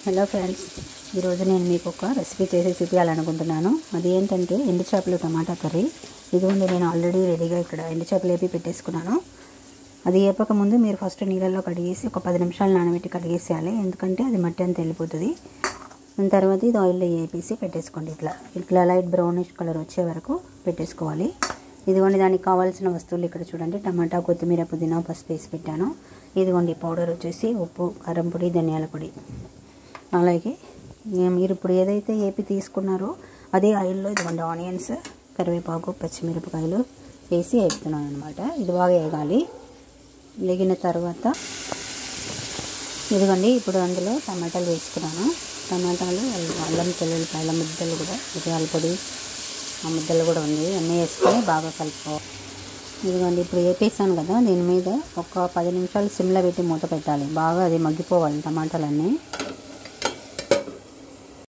Hello friends, ఈరోజు నేను మీకు ఒక రెసిపీ చేసి చూపించాలనుకుంటున్నాను. అది ఏంటంటే ఎండు చేపలు టమాటా కర్రీ. ఇదిగోండి, నేను ఆల్రెడీ రెడీగా ఇక్కడ ఎండు చేపలు వేపి పెట్టేసుకున్నాను. అది వేపక ముందు మీరు ఫస్ట్ నీళ్ళల్లో కడిగేసి ఒక 10 నిమిషాలు నానబెట్టి కడిగేసేయాలి, ఎందుకంటే అది మట్టి అంతా వెళ్ళిపోతుంది. దాని తర్వాత ఇది ఆయిల్లో వేపేసి పెట్టేసుకోండి. ఇట్లా లైట్ బ్రౌనిష్ కలర్ వచ్చే వరకు పెట్టేసుకోవాలి. ఇదిగోండి, దానికి కావాల్సిన వస్తువులు ఇక్కడ చూడండి. టమాటా, కొత్తిమీర, పుదీనా, పసుపు వేసి పెట్టాను. ఇదిగోండి పౌడర్ వచ్చేసి ఉప్పు, కారం పొడి, ధనియాల పొడి. అలాగే మీరు ఇప్పుడు ఏదైతే ఏపీ తీసుకున్నారో అదే ఆయిల్లో ఇదిగోండి ఆనియన్స్, కరివేపాకు, పచ్చిమిరపకాయలు వేసి వేపుతున్నాను అనమాట. ఇది బాగా వేగాలి. వేగిన తర్వాత ఇదిగోండి ఇప్పుడు అందులో టమాటాలు వేసుకున్నాను. టమాటాలు, అల్లం తెల్లుల్లిపాయల ముద్దలు కూడా, మిరియాల పొడి ఆ ముద్దలు కూడా ఉంది, అన్నీ వేసుకొని బాగా కలుపుకోవాలి. ఇదిగోండి ఇప్పుడు వేపేసాను కదా, దీని మీద ఒక 10 నిమిషాలు సిమ్లో పెట్టి మూత పెట్టాలి. బాగా అది మగ్గిపోవాలి టమాటాలన్నీ.